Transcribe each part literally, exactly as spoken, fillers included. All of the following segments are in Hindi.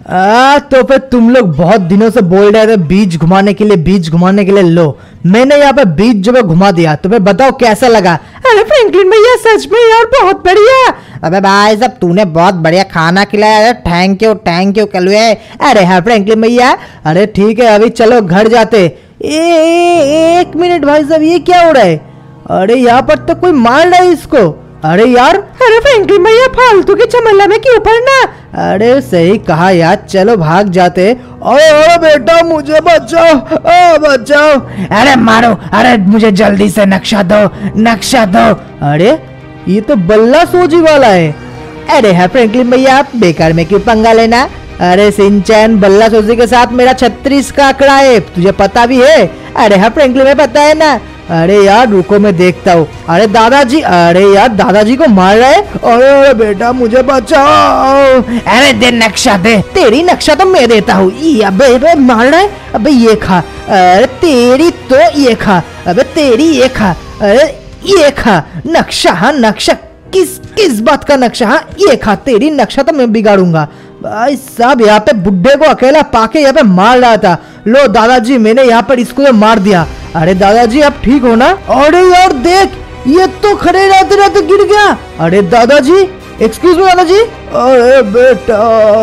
आ, तो फिर तुम लोग बहुत दिनों से बोल रहे थे बीच घुमाने के लिए, बीच घुमाने के लिए। लो मैंने यहाँ पे बीच जो है घुमा दिया, तुम्हें बताओ कैसा लगा? अरे फ्रैंकलिन भैया सच में यार बहुत बढ़िया। अबे भाई साहब तूने बहुत बढ़िया खाना खिलाया, थैंक यू थैंक यू कलवे। अरे हाँ फ्रैंकलिन भैया, अरे ठीक है अभी चलो घर जाते। ए, ए, एक मिनट भाई साहब, ये क्या हो रहा है? अरे यहाँ पर तो कोई मार रहा है इसको। अरे यार, अरे फ्रैंकलिन भैया फालतू की झमेला में क्यों पड़ना। अरे सही कहा यार, चलो भाग जाते। अरे अरे बेटा मुझे बचाओ, आ, बचाओ। अरे मारो, अरे मुझे जल्दी से नक्शा दो, नक्शा दो। अरे ये तो बल्ला सोजी वाला है। अरे हाँ फ्रैंकलिन भैया, आप बेकार में क्यों पंगा लेना? अरे सिंचैन, बल्ला सोजी के साथ मेरा छत्तीस का आंकड़ा है, तुझे पता भी है? अरे हाँ फ्रैंकलिन में पता है ना। अरे यार रुको मैं देखता हूँ। अरे दादाजी, अरे यार दादाजी को मार रहा है। अरे अरे बेटा मुझे बचाओ। अरे दे नक्शा दे। तेरी नक्शा तो मैं देता हूँ। अबे अबे मार रहा है। अबे ये खा। अरे तेरी तो ये खा। अबे तेरी ये खा। अरे ये खा नक्शा। हाँ नक्शा, किस किस बात का नक्शा? हाँ ये खा, तेरी नक्शा तो मैं बिगाड़ूंगा। भाई साहब यहाँ पे बुड्ढे को अकेला पाके यहाँ पे मार रहा था। लो दादाजी, मैंने यहाँ पर इसको मार दिया। अरे दादाजी आप ठीक हो ना? अरे यार देख, ये तो खड़े रहते रहते गिर गया। अरे दादाजी, एक्सक्यूज मी दादाजी। अरे बेटा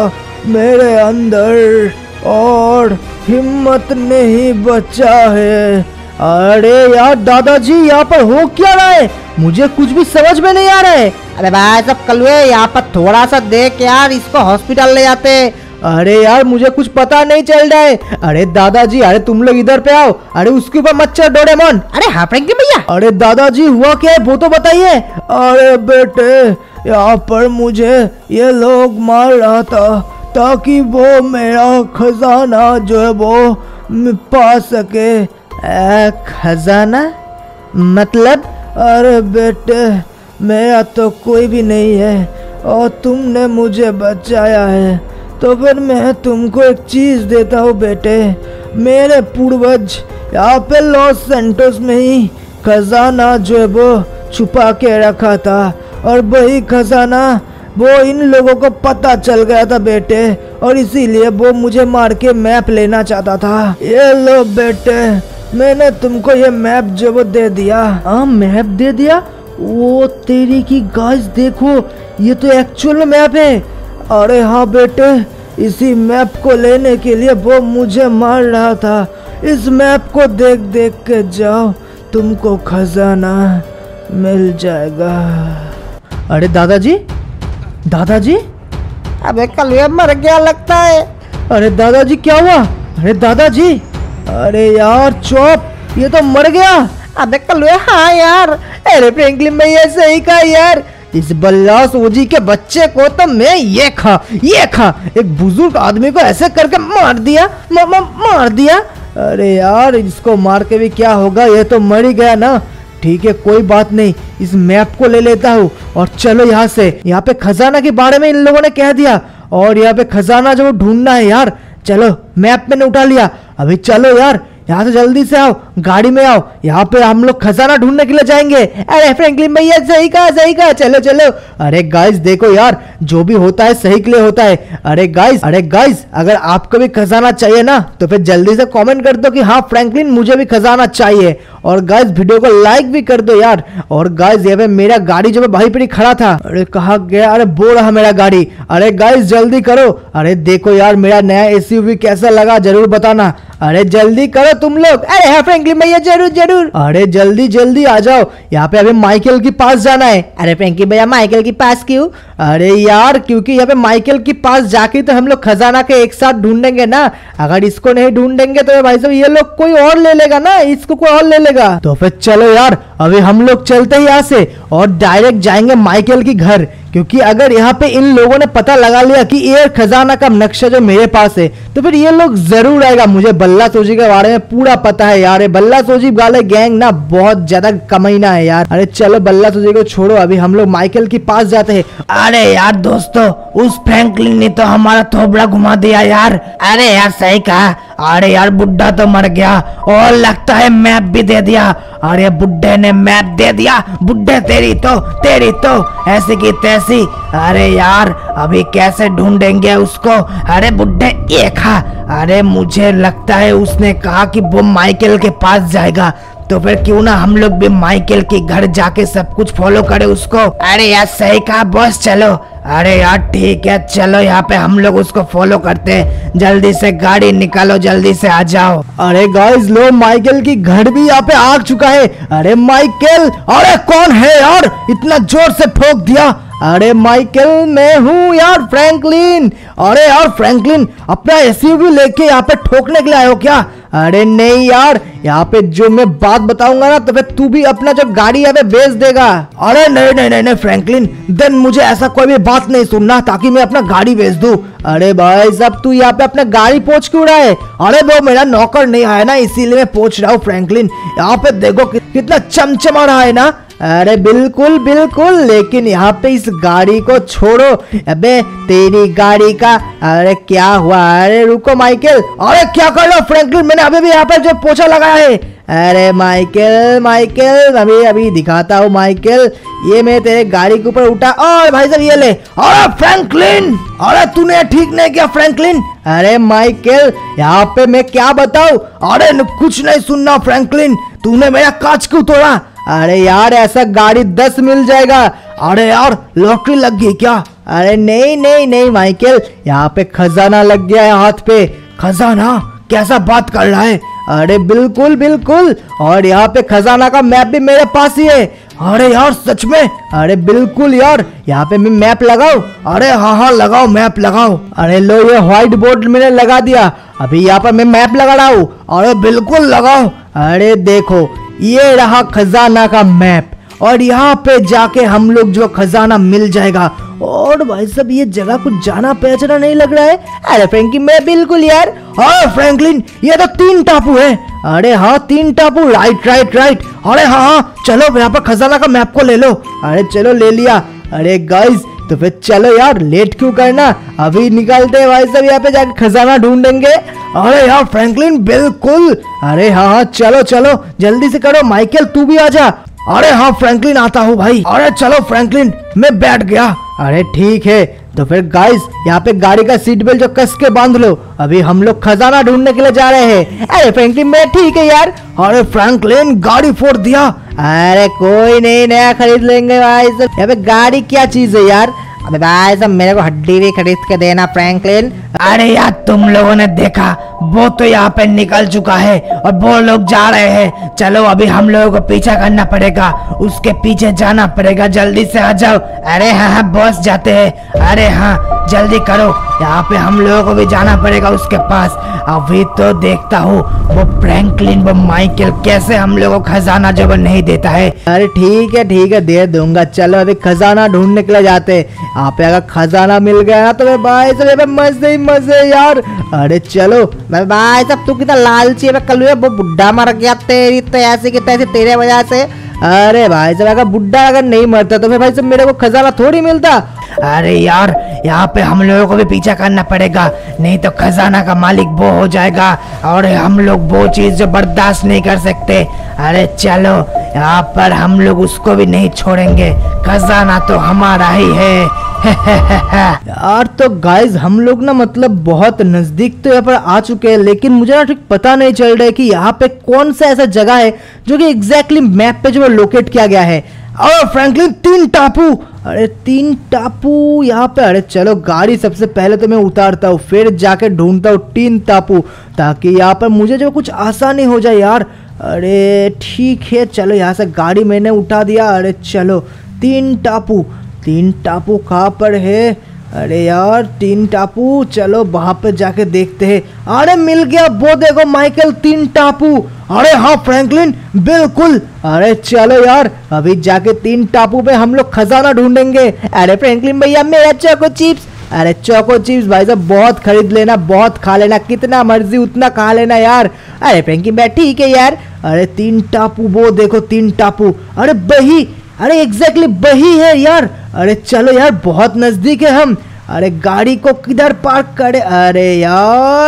मेरे अंदर और हिम्मत नहीं बचा है। अरे यार दादाजी यहाँ पर हो क्या रहा है? मुझे कुछ भी समझ में नहीं आ रहा है। अरे भाई सब कलवे यहाँ पर थोड़ा सा देख यार, इसको हॉस्पिटल ले जाते। अरे यार मुझे कुछ पता नहीं चल रहा है। अरे दादाजी, अरे तुम लोग इधर पे आओ। अरे उसके ऊपर मत चढ़ डोरेमोन। अरे हाँ फ्रैंकलिन भैया। अरे दादाजी हुआ क्या है वो तो बताइए। अरे बेटे यहाँ पर मुझे ये लोग मार रहा था ताकि वो मेरा खजाना जो है वो पा सके। आ, खजाना मतलब? अरे बेटे मेरा तो कोई भी नहीं है और तुमने मुझे बचाया है, तो फिर मैं तुमको एक चीज देता हूँ बेटे। मेरे पूर्वज यहाँ पे लॉस सैंटोस में ही खजाना जो है वो छुपा के रखा था, और वही खजाना वो इन लोगों को पता चल गया था बेटे, और इसीलिए वो मुझे मार के मैप लेना चाहता था। ये लो बेटे, मैंने तुमको ये मैप जो वो दे दिया। हाँ मैप दे दिया? वो तेरी की गाइस देखो, ये तो एक्चुअल मैप है। अरे हाँ बेटे, इसी मैप को लेने के लिए वो मुझे मार रहा था। इस मैप को देख देख के जाओ, तुमको खजाना मिल जाएगा। अरे दादाजी, दादाजी, अबे कलवे मर गया लगता है। अरे दादाजी क्या हुआ? अरे दादाजी, अरे यार चुप, ये तो मर गया। अबे कलवे हाँ यार। अरे फ्रैंकलिन भैया सही कहा यार, इस बल्ला सोजी के बच्चे को तो मैं ये खा ये खा एक बुजुर्ग आदमी को ऐसे करके मार दिया, म, म, मार दिया। अरे यार इसको मार के भी क्या होगा, ये तो मर ही गया ना। ठीक है कोई बात नहीं, इस मैप को ले लेता हूँ और चलो यहाँ से। यहाँ पे खजाना के बारे में इन लोगों ने कह दिया, और यहाँ पे खजाना जो ढूंढना है यार। चलो मैप मैंने उठा लिया, अभी चलो यार यहाँ से जल्दी से आओ, गाड़ी में आओ, यहाँ पे हम लोग खजाना ढूंढने के लिए जाएंगे। अरे फ्रैंकलिन भैया सही कहा सही कहा, चलो चलो। अरे गाइस देखो यार, जो भी होता है सही के लिए होता है। अरे गाइस अरे गाइस अगर आपको भी खजाना चाहिए ना, तो फिर जल्दी से कमेंट कर दो कि हाँ फ्रैंकलिन मुझे भी खजाना चाहिए। और गाइस वीडियो को लाइक भी कर दो यार। और गाइस ये मेरा गाड़ी जो भाई पर खड़ा था, अरे कहाँ गया? अरे वो रहा मेरा गाड़ी। अरे गाइस जल्दी करो। अरे देखो यार मेरा नया एसयूवी कैसा लगा जरूर बताना। अरे जल्दी करो तुम लोग। अरे हाँ फ्रैंकलिन भैया जरूर जरूर। अरे जल्दी जल्दी आ जाओ, यहाँ पे अभी माइकल के पास जाना है। अरे फ्रैंकलिन भैया माइकल के पास क्यों? अरे यार क्योंकि यहाँ पे माइकल के पास जाके तो हम लोग खजाना के एक साथ ढूंढेंगे ना। अगर इसको नहीं ढूंढेंगे तो भाई साहब ये लोग कोई और ले लेगा ना, इसको कोई और ले लेगा। तो फिर चलो यार अभी हम लोग चलते हैं यहाँ से और डायरेक्ट जाएंगे माइकल के घर, क्योंकि अगर यहाँ पे इन लोगों ने पता लगा लिया कि ये खजाना का नक्शा जो मेरे पास है, तो फिर ये लोग जरूर आएगा। मुझे बल्ला सोजी के बारे में पूरा पता है यार, बल्ला सोजी वाले गैंग ना बहुत ज्यादा कमीना है यार। अरे चलो बल्ला सोजी को छोड़ो, अभी हम लोग माइकल के पास जाते हैं। अरे यार दोस्तों, उस फ्रैंकलिन ने तो हमारा थोबड़ा घुमा दिया यार। अरे यार सही कहा, अरे यार बुड्ढा तो मर गया और लगता है मैप भी दे दिया। अरे बुड्ढे ने मैप दे दिया। बुड्ढे तेरी तो तेरी तो ऐसी की तैसी। अरे यार अभी कैसे ढूंढेंगे उसको। अरे बुड्ढे ये खा। अरे मुझे लगता है उसने कहा कि वो माइकल के पास जाएगा, तो फिर क्यों ना हम लोग भी माइकल के घर जाके सब कुछ फॉलो करें उसको। अरे यार सही कहा बॉस, चलो। अरे यार ठीक है चलो, यहाँ पे हम लोग उसको फॉलो करते हैं। जल्दी से गाड़ी निकालो, जल्दी से आ जाओ। अरे गाइस लो, माइकल की घर भी यहाँ पे आ चुका है। अरे माइकल, अरे कौन है यार, इतना जोर से ठोक दिया। अरे माइकल मैं हूँ यार, फ्रैंकलिन। अरे यार फ्रैंकलिन, अपना एसयूवी लेके यहाँ पे ठोकने के लिए आए हो क्या? अरे नहीं यार, यहाँ पे जो मैं बात बताऊंगा ना तो फिर तू भी अपना जो गाड़ी यहाँ पे बेच देगा। अरे नहीं नहीं नहीं नहीं फ्रैंकलिन, देन मुझे ऐसा कोई भी बात नहीं सुनना ताकि मैं अपना गाड़ी बेच दूं। अरे भाई साहब तू यहाँ पे अपना गाड़ी पोंछ क्यों रहा है? अरे वो मेरा नौकर नहीं आया ना, इसीलिए मैं पोंछ रहा हूँ फ्रैंकलिन। यहाँ पे देखो कि, कितना चमचमा रहा है ना। अरे बिल्कुल बिल्कुल, लेकिन यहाँ पे इस गाड़ी को छोड़ो। अबे तेरी गाड़ी का, अरे क्या हुआ? अरे रुको माइकल, अरे क्या कर रहे हो फ्रैंकलिन? मैंने अभी भी यहाँ पे जो पोछा लगाया है। अरे माइकल माइकल अभी अभी दिखाता हूँ माइकल, ये मैं तेरे गाड़ी के ऊपर उठा और भाई साहब ये ले। अरे फ्रैंकलिन, अरे तूने ठीक नहीं किया फ्रैंकलिन। अरे माइकल यहाँ पे मैं क्या बताऊँ? अरे कुछ नहीं सुनना फ्रैंकलिन, तूने मेरा कांच क्यों तोड़ा? अरे यार ऐसा गाड़ी दस मिल जाएगा। अरे यार लॉटरी लग गई क्या? अरे नहीं नहीं नहीं माइकल, यहाँ पे खजाना लग गया है हाथ पे। खजाना? कैसा बात कर रहा है? अरे बिल्कुल बिल्कुल, और यहाँ पे खजाना का मैप भी मेरे पास ही है। अरे यार सच में? अरे बिल्कुल यार, यहाँ पे मैं मैप लगाऊं? अरे हाँ हाँ लगाओ, मैप लगाओ। अरे लो ये व्हाइट बोर्ड मैंने लगा दिया, अभी यहाँ पर मैं मैप लगा रहा हूँ। अरे बिल्कुल लगाओ। अरे देखो ये रहा खजाना का मैप, और यहाँ पे जाके हम लोग जो खजाना मिल जाएगा। और भाई साहब ये जगह कुछ जाना पहचाना नहीं लग रहा है। अरे फ्रैंकी मैं बिल्कुल यार। हाँ फ्रैंकलिन ये तो तीन टापू है। अरे हाँ तीन टापू, राइट राइट राइट। अरे हाँ हाँ चलो यहाँ पर खजाना का मैप को ले लो। अरे चलो ले लिया। अरे गाइस तो फिर चलो यार, लेट क्यों करना, अभी निकलते हैं भाई साहब, यहाँ पे जाके खजाना ढूंढेंगे। अरे यार फ्रैंकलिन बिल्कुल। अरे हाँ हाँ चलो चलो जल्दी से करो। माइकल तू भी आजा। अरे हाँ फ्रैंकलिन आता हूँ भाई। अरे चलो फ्रैंकलिन, मैं बैठ गया। अरे ठीक है, तो फिर गाइस यहाँ पे गाड़ी का सीट बेल्ट जो कस के बांध लो, अभी हम लोग खजाना ढूंढने के लिए जा रहे हैं। अरे फ्रैंकलिन मैं ठीक है यार। अरे फ्रैंकलिन गाड़ी फोड़ दिया। अरे कोई नहीं, नया खरीद लेंगे भाई साहब। यहाँ पे गाड़ी क्या चीज है यार? अबे भाई साहब मेरे को हड्डी भी खरीद के देना फ्रैंकलिन। अरे यार तुम लोगों ने देखा, वो तो यहाँ पे निकल चुका है और वो लोग जा रहे हैं। चलो अभी हम लोगों को पीछा करना पड़ेगा, उसके पीछे जाना पड़ेगा। जल्दी से आ जाओ। अरे हाँ हाँ बॉस जाते हैं। अरे हाँ जल्दी करो, यहाँ पे हम लोगों को भी जाना पड़ेगा उसके पास। अभी तो देखता हूँ वो फ्रैंकलिन वो माइकल कैसे हम लोगों को खजाना जो नहीं देता है। अरे ठीक है ठीक है दे दूंगा। चलो अभी खजाना ढूंढने के लिए जाते हैं। यहाँ पे अगर खजाना मिल गया ना तो भाई साहब मजे ही मजे यार। अरे चलो भाई साहब तू कितना लालची है, कल वो बुढ़ा मर गया तेरी तो ऐसे की तैसे तेरे वजह से। अरे भाई साहब अगर बुढ़ा अगर नहीं मरता तो फिर भाई साहब मेरे को खजाना थोड़ी मिलता। अरे यार यहाँ पे हम लोगों को भी पीछा करना पड़ेगा, नहीं तो खजाना का मालिक वो हो जाएगा और हम लोग वो चीज जो बर्दाश्त नहीं कर सकते। अरे चलो यहाँ पर हम लोग उसको भी नहीं छोड़ेंगे, खजाना तो हमारा ही है। यार तो गाइस हम लोग ना मतलब बहुत नजदीक तो यहाँ पर आ चुके हैं, लेकिन मुझे ना ठीक पता नहीं चल रहा है कि यहाँ पे कौन सा ऐसा जगह है जो कि एग्जैक्टली मैप पे जो लोकेट किया गया है। और फ्रैंकलिन तीन टापू। अरे तीन टापू यहाँ पे। अरे चलो गाड़ी सबसे पहले तो मैं उतारता हूँ, फिर जाके ढूंढता हूँ तीन टापू, ताकि यहाँ पर मुझे जो कुछ आसानी हो जाए यार। अरे ठीक है चलो यहाँ से गाड़ी मैंने उठा दिया। अरे चलो तीन टापू, तीन टापू कहाँ पर है? अरे यार तीन टापू, चलो वहां पे जाके देखते हैं। अरे मिल गया, वो देखो माइकल तीन टापू। अरे हाँ फ्रैंकलिन बिल्कुल। अरे चलो यार अभी जाके तीन टापू पे हम लोग खजाना ढूंढेंगे। अरे फ्रैंकलिन भैया मेरा चोको चिप्स। अरे चोको चिप्स भाई साहब बहुत खरीद लेना, बहुत खा लेना, कितना मर्जी उतना खा लेना यार। अरे फ्रैंकलिन भैया ठीक है यार। अरे तीन टापू, वो देखो तीन टापू। अरे बही, अरे एग्जैक्टली बही है यार। अरे चलो यार बहुत नजदीक है हम। अरे गाड़ी को किधर पार्क करे? अरे यार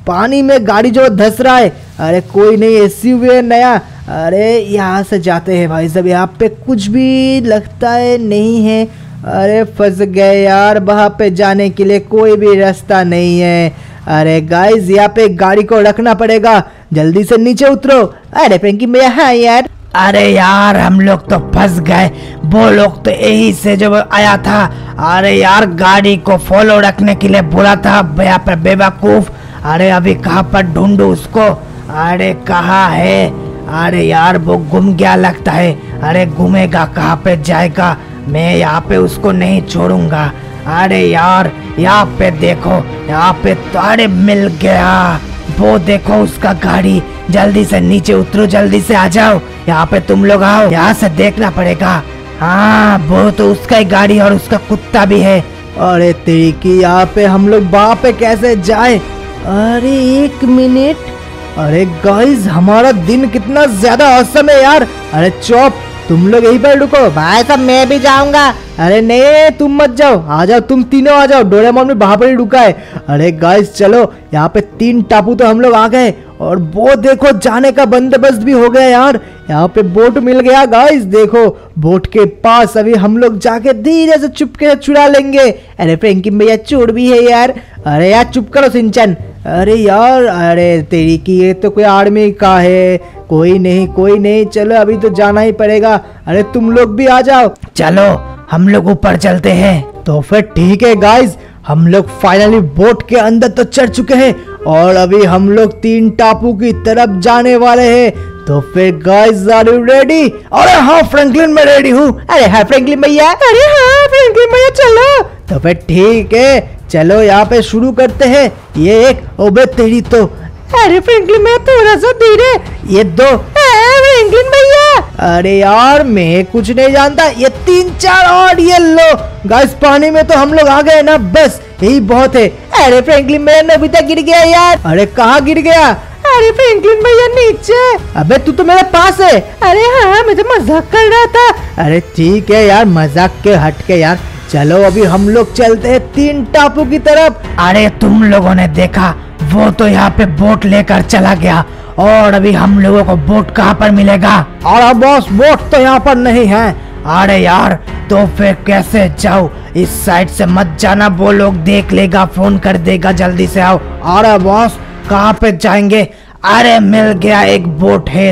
पानी में गाड़ी जो धस रहा है। अरे कोई नहीं, एसयूवी है नया। अरे यहाँ से जाते हैं भाई साहब, यहाँ पे कुछ भी लगता है नहीं है। अरे फंस गए यार, वहाँ पे जाने के लिए कोई भी रास्ता नहीं है। अरे गाइस यहाँ पे गाड़ी को रखना पड़ेगा, जल्दी से नीचे उतरो। अरे फ्रैंकी भैया, हाँ यार। अरे यार हम लोग तो फंस गए, वो लोग तो यही से जो आया था। अरे यार गाड़ी को फॉलो रखने के लिए बोला था यहाँ पर बेवकूफ। अरे अभी कहाँ पर ढूंढूं उसको? अरे कहाँ है? अरे यार वो गुम गया लगता है। अरे घूमेगा कहाँ पे जाएगा? मैं यहाँ पे उसको नहीं छोड़ूंगा। अरे यार यहाँ पे देखो, यहाँ पे तो अरे मिल गया। वो देखो उसका गाड़ी, जल्दी से नीचे उतरो, जल्दी से आ जाओ। यहाँ पे तुम लोग आओ, यहाँ से देखना पड़ेगा। हाँ वो तो उसका ही गाड़ी और उसका कुत्ता भी है। अरे तेरी की, यहाँ पे हम लोग वहाँ पे कैसे जाए? अरे एक मिनट, अरे गाइस हमारा दिन कितना ज्यादा औसम है यार। अरे चौप, तुम लोग यहीं पर रुको। भाई साहब मैं भी जाऊंगा। अरे नहीं तुम मत जाओ, आ जाओ तुम तीनों आ जाओ। डोरेमोन भी वहां पर ही रुका है। अरे गाइस चलो, यहाँ पे तीन टापू तो हम लोग आ गए और वो देखो जाने का बंदोबस्त भी हो गया यार। यहाँ पे बोट मिल गया गाइस, देखो बोट के पास अभी हम लोग जाके धीरे से चुपके से चुरा लेंगे। अरे फ्रैंकी भैया चोर भी है यार। अरे यार चुप करो सिंचन। अरे यार, अरे तेरी की, ये तो कोई आर्मी का है। कोई नहीं कोई नहीं, चलो अभी तो जाना ही पड़ेगा। अरे तुम लोग भी आ जाओ। चलो हम लोग ऊपर चलते हैं। तो फिर ठीक है गाइस, हम लोग फाइनली बोट के अंदर तो चढ़ चुके हैं और अभी हम लोग तीन टापू की तरफ जाने वाले हैं। तो फिर गाइस आर यू रेडी? अरे हाँ फ्रैंकलिन मैं रेडी हूँ। अरे हाँ फ्रैंकलिन भैया। अरे हाँ फ्रैंकलिन भैया चलो। तो फिर ठीक है, चलो यहाँ पे शुरू करते हैं। ये एक, ओबे तेरी तो। अरे फ्रैंकलिन भैया थोड़ा सा धीरे। ये दो। फ्रैंकलिन भैया। अरे यार मैं कुछ नहीं जानता। ये तीन चार और ये लो। गाइस पानी में तो हम लोग आ गए ना, बस यही बहुत है। अरे फ्रैंकलिन भैया नोबिता गिर गया यार। अरे कहाँ गिर गया? अरे फ्रैंकलिन भैया नीचे। अबे तू तो मेरे पास है। अरे हाँ मैं तो मजाक कर रहा था। अरे ठीक है यार, मजाक के हट के यार। चलो अभी हम लोग चलते हैं तीन टापू की तरफ। अरे तुम लोगों ने देखा, वो तो यहाँ पे बोट लेकर चला गया और अभी हम लोगों को बोट कहाँ पर मिलेगा? और बॉस बोट तो यहाँ पर नहीं है। अरे यार तो फिर कैसे जाओ? इस साइड से मत जाना, वो लोग देख लेगा, फोन कर देगा, जल्दी से आओ। अरे बॉस कहाँ पे जाएंगे? अरे मिल गया, एक बोट है।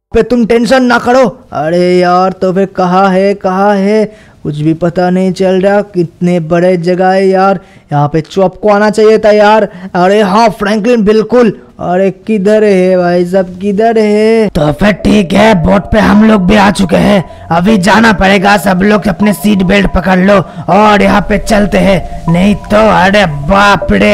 पे तुम टेंशन ना करो। अरे यार तो फिर कहाँ है कहाँ है, कुछ भी पता नहीं चल रहा। कितने बड़े जगह है यार, यहाँ पे चॉप को आना चाहिए था यार। अरे हाँ फ्रैंकलिन बिल्कुल। अरे किधर है भाई साहब, किधर है? तो फिर ठीक है, बोट पे हम लोग भी आ चुके हैं, अभी जाना पड़ेगा। सब लोग अपने सीट बेल्ट पकड़ लो और यहाँ पे चलते हैं, नहीं तो अरे बाप रे।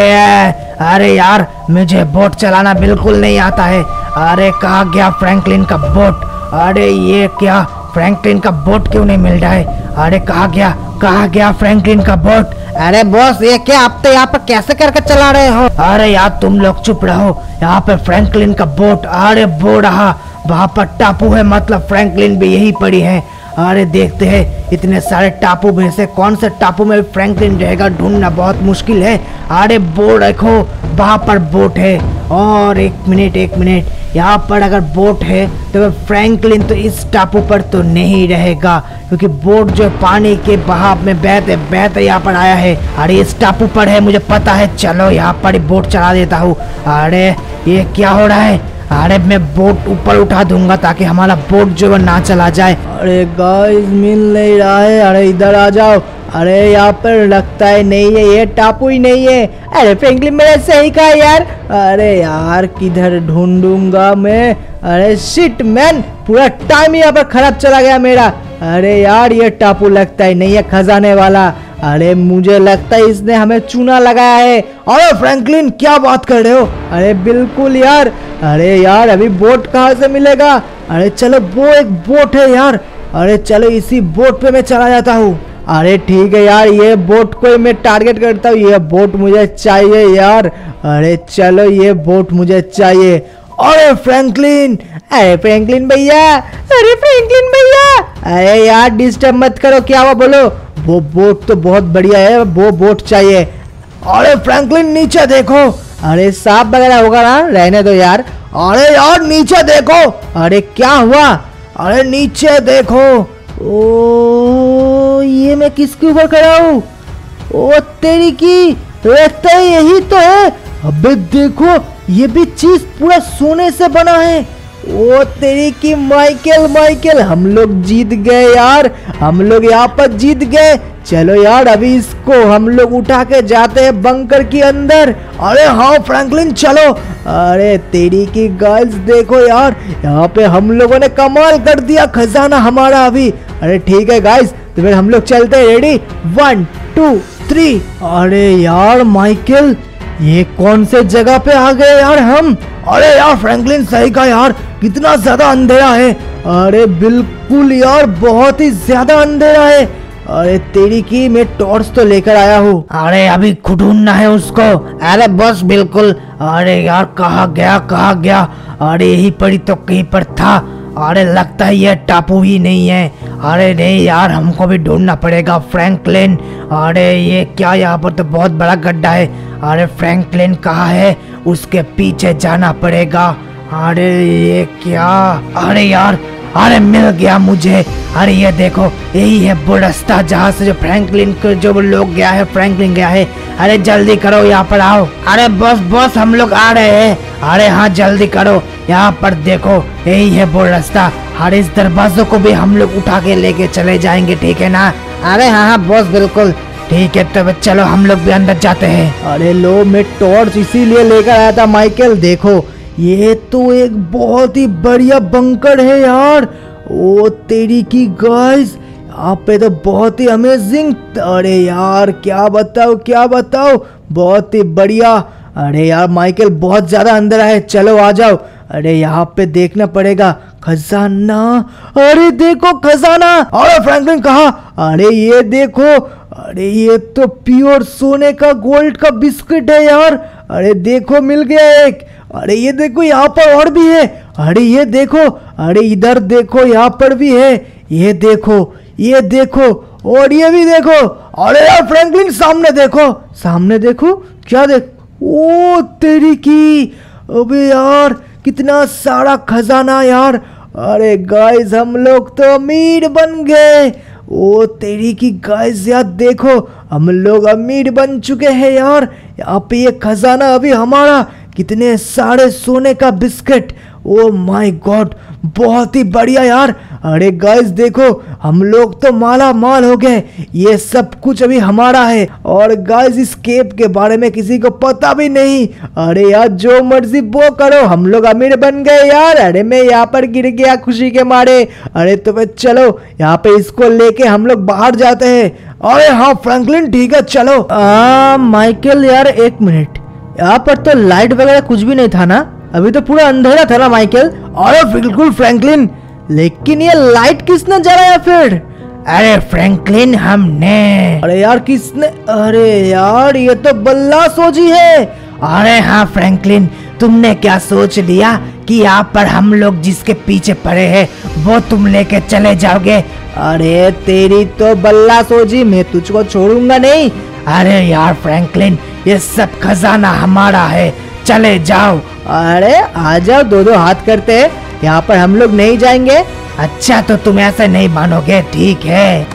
अरे यार मुझे बोट चलाना बिल्कुल नहीं आता है। अरे कहाँ गया फ्रैंकलिन का बोट? अरे ये क्या, फ्रैंकलिन का बोट क्यों नहीं मिल रहा है? अरे कहाँ गया कहाँ गया फ्रैंकलिन का बोट? अरे बॉस ये क्या, आप तो यहाँ पर कैसे करके चला रहे हो? अरे यार तुम लोग चुप रहो, यहाँ पे फ्रैंकलिन का बोट, अरे वो रहा वहाँ पर टापू है, मतलब फ्रैंकलिन भी यही पड़ी है। अरे देखते हैं इतने सारे टापू में से कौन से टापू में फ्रैंकलिन रहेगा, ढूंढना बहुत मुश्किल है। अरे बोट देखो वहाँ पर बोट है, और एक मिनट एक मिनट, यहाँ पर अगर बोट है तो फ्रैंकलिन तो इस टापू पर तो नहीं रहेगा, क्योंकि बोट जो पानी के बहाव में बहते बहते यहाँ पर आया है। अरे इस टापू पर है, मुझे पता है। चलो यहाँ पर बोट चला देता हूँ। अरे ये क्या हो रहा है? अरे मैं बोट ऊपर उठा दूंगा ताकि हमारा बोट जो है ना चला जाए। अरे गाइस मिल नहीं रहा है। अरे इधर आ जाओ। अरे यहाँ पर लगता है नहीं है, ये टापू ही नहीं है। अरे फ्रैंकलिन मेरे सही कहा यार। अरे यार किधर ढूंढूंगा मैं? अरे शिट मैन, पूरा टाइम यहाँ पर खराब चला गया मेरा। अरे यार ये टापू लगता है नहीं है खजाने वाला। अरे मुझे लगता है इसने हमें चूना लगाया है। अरे फ्रैंकलिन क्या बात कर रहे हो? अरे बिल्कुल यार। अरे यार अभी बोट कहाँ से मिलेगा? अरे चलो वो एक बोट है यार। अरे चलो इसी बोट पे मैं चला जाता हूँ। अरे ठीक है यार, ये बोट को मैं टारगेट करता हूँ। ये बोट मुझे चाहिए यार। अरे चलो ये बोट मुझे चाहिए। अरे फ्रैंकलिन, अरे फ्रैंकलिन भैया, अरे फ्रैंकलिन भैया, अरे यार डिस्टर्ब मत करो। क्या हुआ बोलो? वो बोट तो बहुत बढ़िया है, वो बोट चाहिए। अरे फ्रैंकलिन नीचे देखो। अरे सांप वगैरह होगा ना, रहने दो यार। अरे यार नीचे देखो। अरे क्या हुआ? अरे नीचे देखो। ओ ये मैं किसके ऊपर खड़ा हूँ? ओ तेरी की, लगता है यही तो है। अबे देखो ये भी चीज पूरा सोने से बना है। ओ तेरी की माइकल, माइकल हम लोग जीत गए यार, हम लोग यहाँ पर जीत गए। चलो यार अभी इसको हम लोग उठा के जाते हैं बंकर के अंदर। अरे हाँ फ्रैंकलिन चलो। अरे तेरी की गर्ल्स देखो यार, यहाँ पे हम लोगों ने कमाल कर दिया, खजाना हमारा अभी। अरे ठीक है गाइस, तो फिर हम लोग चलते हैं। Ready, one two three. अरे यार माइकल, ये कौन से जगह पे आ गए यार हम? अरे यार फ्रैंकलिन सही कहा यार, कितना ज्यादा अंधेरा है। अरे बिल्कुल यार, बहुत ही ज्यादा अंधेरा है। अरे तेरी की मैं टॉर्च तो लेकर आया हूँ। अरे अभी ढूंढना है उसको। अरे बस बिल्कुल। अरे यार कहाँ गया कहाँ गया? अरे यही पड़ी तो कहीं पर था। अरे लगता है ये टापू ही नहीं है। अरे नहीं यार, हमको भी ढूंढना पड़ेगा फ्रैंकलिन। अरे ये क्या, यहाँ पर तो बहुत बड़ा गड्ढा है। अरे फ्रैंकलिन कहाँ है? उसके पीछे जाना पड़ेगा। अरे ये क्या? अरे यार, अरे मिल गया मुझे। अरे ये देखो, यही है वो रास्ता जहाँ से जो फ्रैंकलिन को जो लोग गया है, फ्रैंकलिन गया है। अरे जल्दी करो, यहाँ पर आओ। अरे बस बस हम लोग आ रहे हैं। अरे हाँ जल्दी करो, यहाँ पर देखो यही है वो रास्ता। अरे इस दरवाजों को भी हम लोग उठा के लेके चले जाएंगे, ठीक है ना? अरे हाँ हाँ बॉस बिल्कुल ठीक है, तो चलो हम लोग भी अंदर जाते हैं। अरे लो, मैं टॉर्च इसीलिए लेकर आया था माइकल। देखो ये तो एक बहुत ही बढ़िया बंकर है यार। ओ तेरी की गाइस, यहाँ पे तो बहुत ही अमेजिंग। अरे यार क्या बताओ क्या बताओ, बहुत ही बढ़िया। अरे यार माइकल बहुत ज्यादा अंदर है, चलो आ जाओ। अरे यहाँ पे देखना पड़ेगा खजाना। अरे देखो खजाना। अरे फ्रैंकलिन कहाँ? अरे ये देखो, अरे ये तो प्योर सोने का गोल्ड का बिस्किट है यार। अरे देखो मिल गया एक। अरे ये देखो यहाँ पर और भी है। अरे ये देखो, अरे इधर देखो यहाँ पर भी है। ये देखो ये देखो, और ये भी देखो। अरे यार फ्रैंकलिन सामने देखो, सामने देखो। क्या देख? ओ तेरी की, अबे यार कितना सारा खजाना यार। अरे गाइस हम लोग तो अमीर बन गए। ओ तेरी की गाइस यार देखो, हम लोग अमीर बन चुके हैं यार। यहाँ पे ये खजाना अभी हमारा। कितने सारे सोने का बिस्किट। ओ माय गॉड, बहुत ही बढ़िया यार। अरे गाइस देखो, हम लोग तो माला माल हो गए। ये सब कुछ अभी हमारा है और गाइस इस केप के बारे में किसी को पता भी नहीं। अरे यार जो मर्जी वो करो, हम लोग अमीर बन गए यार। अरे मैं यहाँ पर गिर गया खुशी के मारे। अरे तो फिर चलो यहाँ पे इसको लेके हम लोग बाहर जाते हैं। अरे हाँ फ्रैंकलिन ठीक है चलो। आ, माइकल यार एक मिनट, यहाँ पर तो लाइट वगैरह कुछ भी नहीं था ना? अभी तो पूरा अंधेरा था ना माइकल? अरे बिल्कुल फ्रैंकलिन, लेकिन ये लाइट किसने जलाया फिर? अरे फ्रैंकलिन हमने। अरे यार किसने? अरे यार ये तो बल्ला सोजी है। अरे हाँ फ्रैंकलिन, तुमने क्या सोच लिया कि यहाँ पर हम लोग जिसके पीछे पड़े हैं वो तुम लेके चले जाओगे? अरे तेरी तो बल्ला सोजी, मैं तुझको छोड़ूंगा नहीं। अरे यार फ्रैंकलिन, ये सब खजाना हमारा है, चले जाओ। अरे आ जाओ, दो दो हाथ करते हैं, यहाँ पर हम लोग नहीं जाएंगे। अच्छा तो तुम ऐसे नहीं मानोगे, ठीक है।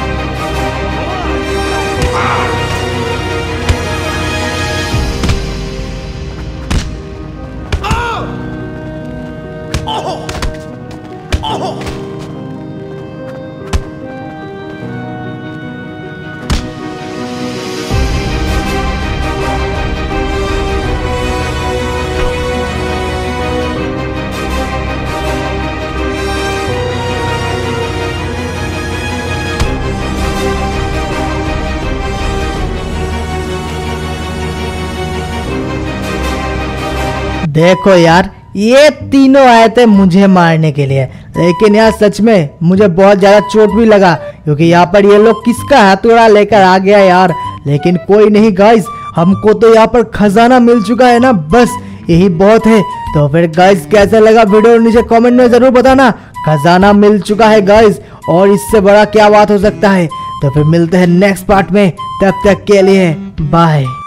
देखो यार, ये तीनों आए थे मुझे मारने के लिए, लेकिन यार सच में मुझे बहुत ज्यादा चोट भी लगा, क्योंकि यहाँ पर ये लोग किसका हथौड़ा लेकर आ गया यार। लेकिन कोई नहीं गाइस, हमको तो यहाँ पर खजाना मिल चुका है ना, बस यही बहुत है। तो फिर गाइस कैसा लगा वीडियो नीचे कमेंट में जरूर बताना। खजाना मिल चुका है गाइस, और इससे बड़ा क्या बात हो सकता है। तो फिर मिलते हैं नेक्स्ट पार्ट में, तब तक के लिए बाय।